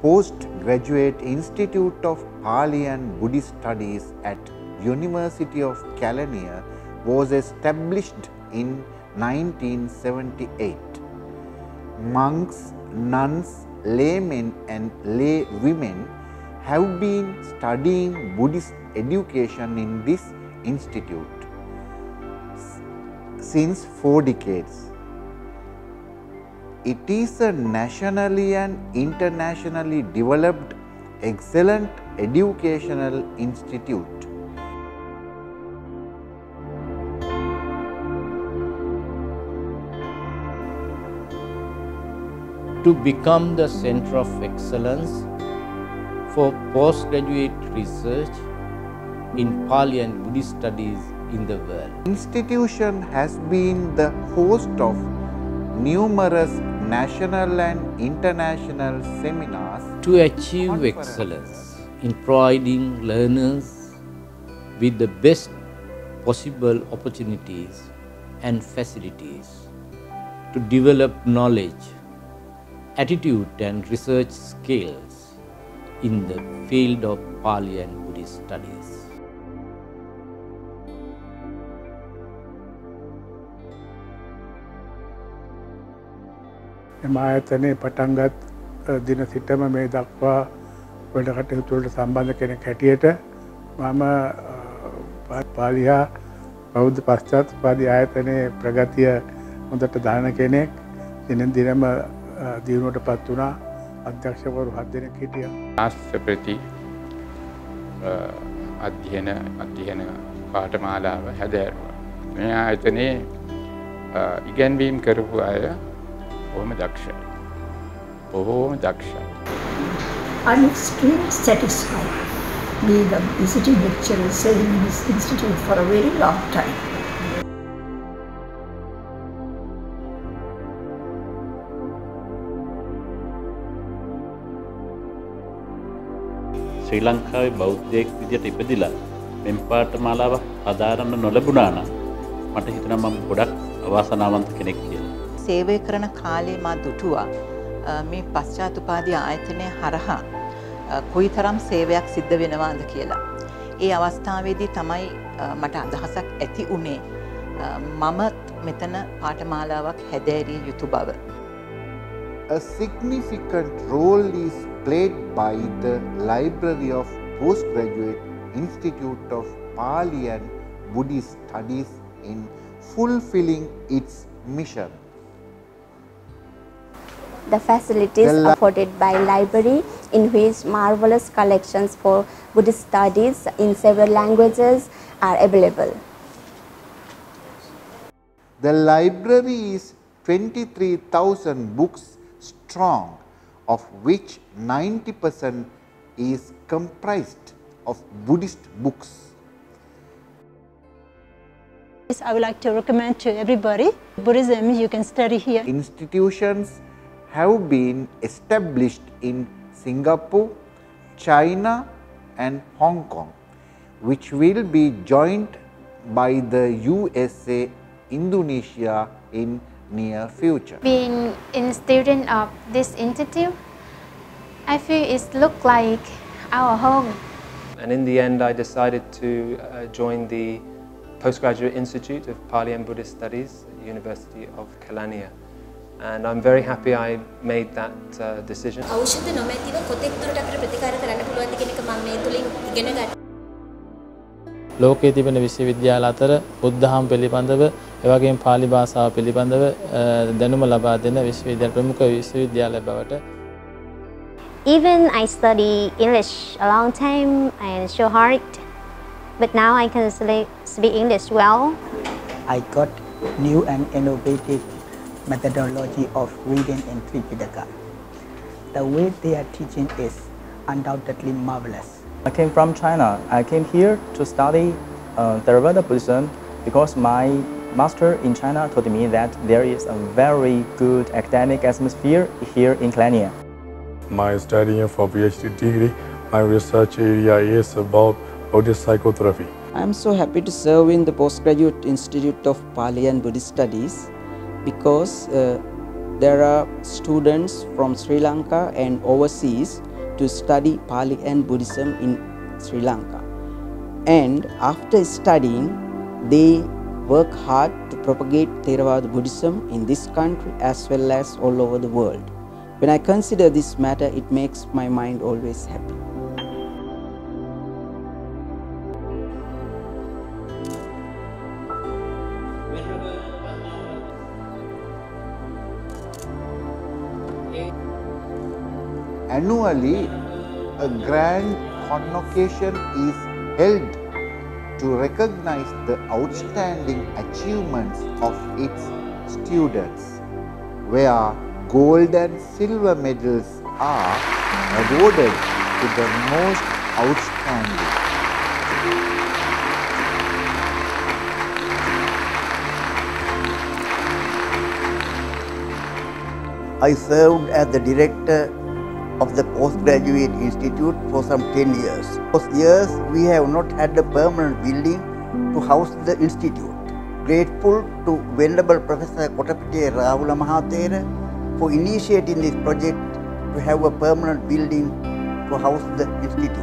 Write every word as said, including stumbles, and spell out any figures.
Postgraduate Institute of Pali and Buddhist Studies at University of Kelaniya was established in nineteen seventy-eight. Monks, nuns, laymen and lay women have been studying Buddhist education in this institute since four decades. It is a nationally and internationally developed excellent educational institute. To become the center of excellence for postgraduate research in Pali and Buddhist studies in the world. The institution has been the host of numerous national and international seminars to achieve excellence in providing learners with the best possible opportunities and facilities to develop knowledge, attitude and research skills in the field of Pali and Buddhist studies. එම ආයතනයේ පටන්ගත් දින සිටම මේ දක්වා වැඩ කටයුතු වලට සම්බන්ධ කෙනෙක් හැටියට මම පාලි හා බෞද්ධ පශ්චාත්පාදී ආයතනයේ ප්‍රගතිය හොඳට දාන කෙනෙක්. දිනෙන් දිනම දියුණුවට පත් වුණා. අධ්‍යක්ෂකවරු හත් දෙනෙක් හිටියා. ආස්ප්‍රති අධ්‍යයන අධ්‍යයන පාඨමාලාව හැදෑරුවා. මේ ආයතනයේ ඉගැන්වීම් කරපු අය බොහොම දක්ෂයි. බොහොම දක්ෂයි. I'm extremely satisfied being a visiting lecturer serving in this institute for a very long time. ශ්‍රී ලංකාවේ බෞද්ධයෙක් විදියට ඉපදිලා මෙම් පාඨමාලාවක් හදාරන්න නොලැබුණා නම් මට හිතෙනවා මම ගොඩක් අවාසනාවන්ත කෙනෙක් කියලා. සේවය කරන කාලේ මා දුටුවා මේ පශ්චාත් උපාධි ආයතනය හරහා කොයිතරම් සේවයක් සිද්ධ වෙනවාද කියලා. ඒ අවස්ථාවේදී තමයි මට අදහසක් ඇති උනේ මම මෙතන පාඨමාලාවක් හැදෑරිය යුතු බව. A significant role is played by the Library of Postgraduate Institute of Pali and Buddhist Studies in fulfilling its mission. The facilities the afforded by library in which marvelous collections for Buddhist studies in several languages are available. The library is twenty-three thousand books strong, of which ninety percent is comprised of Buddhist books. I would like to recommend to everybody Buddhism you can study here. Institutions have been established in Singapore, China and Hong Kong, which will be joined by the U S A, Indonesia in near future. Being a student of this institute, I feel it looks like our home. And in the end I decided to uh, join the Postgraduate Institute of Pali and Buddhist Studies at the University of Kelaniya. And I'm very happy I made that uh, decision. ඖෂධ නොමැතිව කොතෙක් දුරට අපිට ප්‍රතිකාර කරන්න පුළුවන්ද කියන එක මම මේ තුලින් ඉගෙන ගත්තා. ලෝකයේ තිබෙන විශ්වවිද්‍යාල අතර බුද්ධහම පිළිබඳව එවැගේම පාලි භාෂාව පිළිබඳව දැනුම ලබා දෙන විශ්වවිද්‍යාල ප්‍රමුඛ විශ්වවිද්‍යාලය බවට. Even I study English a long time and so hard, but now I can speak English well. I got new and innovative methodology of reading in Tripitaka. The way they are teaching is undoubtedly marvelous. I came from China. I came here to study uh, Theravada Buddhism because my master in China told me that there is a very good academic atmosphere here in Kelaniya. My studying for PhD degree, my research area is about Buddhist psychotherapy. I am so happy to serve in the Postgraduate Institute of Pali and Buddhist Studies because uh, there are students from Sri Lanka and overseas to study Pali and Buddhism in Sri Lanka. And after studying, they work hard to propagate Theravada Buddhism in this country as well as all over the world. When I consider this matter, it makes my mind always happy. Annually, a grand convocation is held to recognize the outstanding achievements of its students, where gold and silver medals are awarded to the most outstanding. I served as the director of the Postgraduate Institute for some ten years. For years, we have not had a permanent building to house the institute. Grateful to Venerable Professor Kotapitiya Rahula Mahathera for initiating this project to have a permanent building to house the institute.